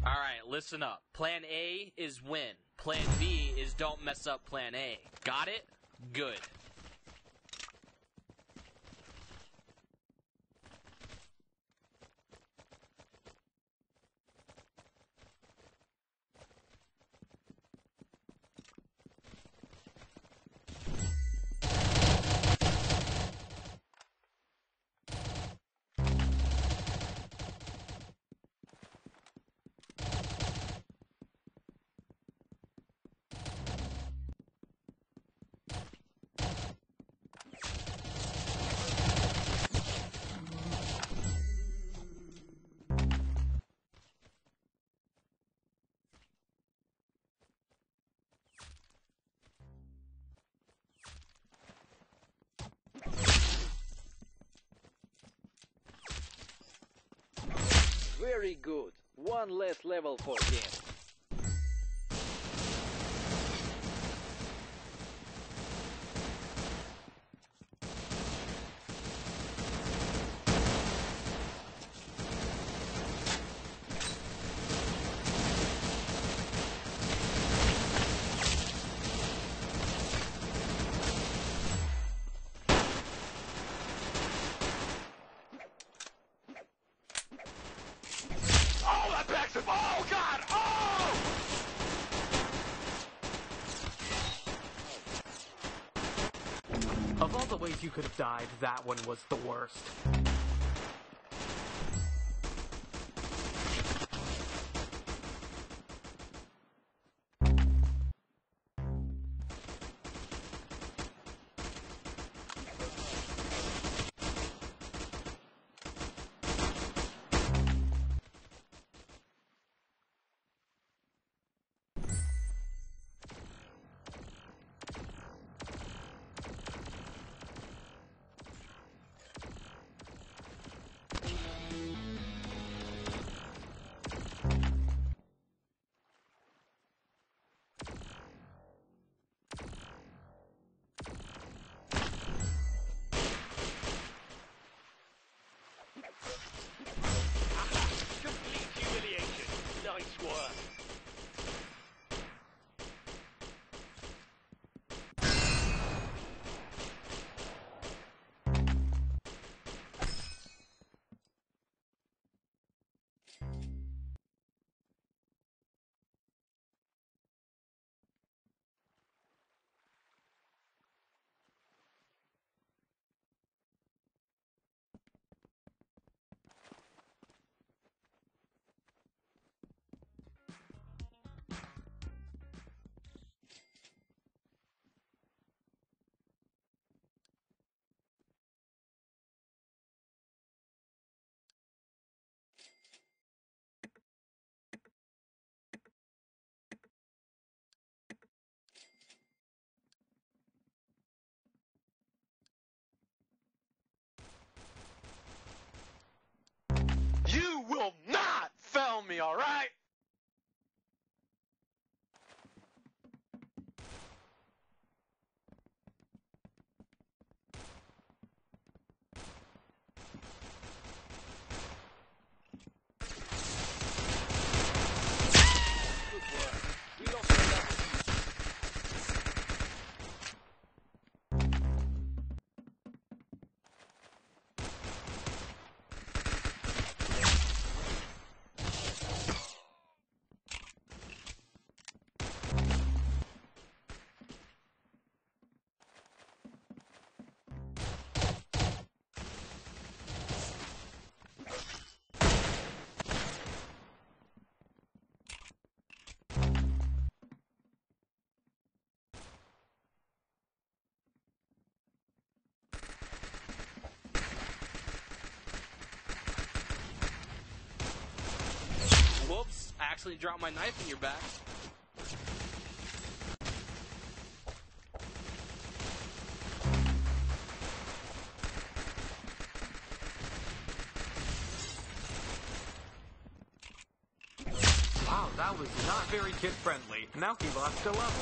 Alright, listen up. Plan A is win. Plan B is don't mess up Plan A. Got it? Good. Very good. One less level for him. Oh, God! Oh! Of all the ways you could have died, that one was the worst. Complete humiliation. Nice work. You will not fail me, all right? Good work. We lost the level. Whoops, I accidentally dropped my knife in your back. Wow, that was not very kid-friendly. Now he lost a level.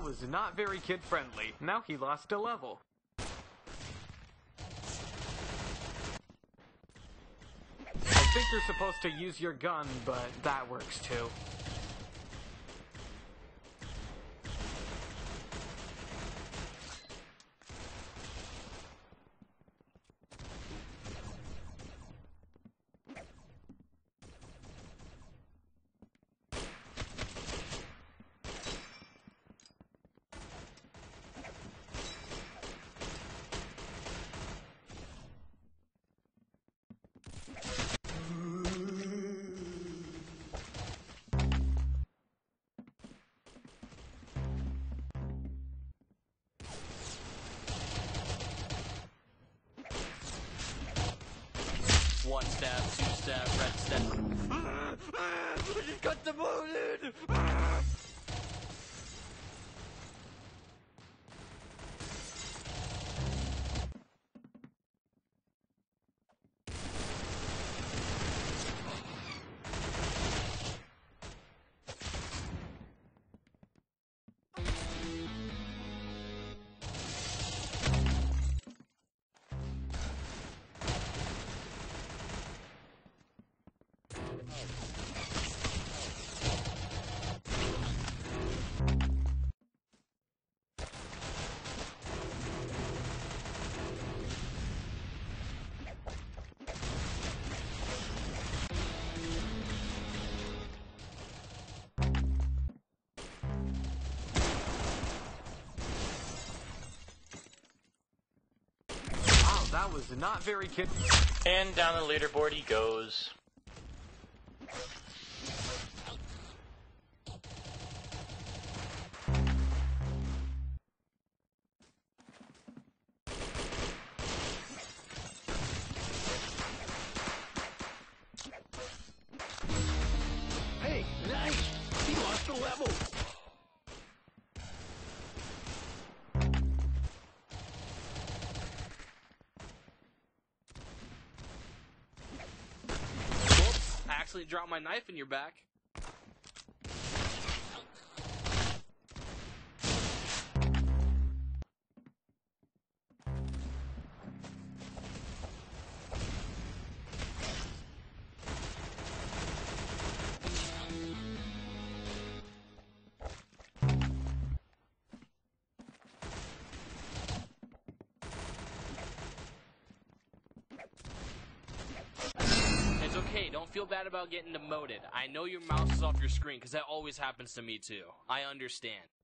was not very kid-friendly. Now he lost a level. I think you're supposed to use your gun, but that works too. One step, two step, red step. You got demoted! Wow, that was not very kid. And down the leaderboard he goes. Hey, nice! He lost the level! Whoops, I actually dropped my knife in your back. It's okay, don't feel bad about getting demoted. I know your mouse is off your screen, because that always happens to me too. I understand.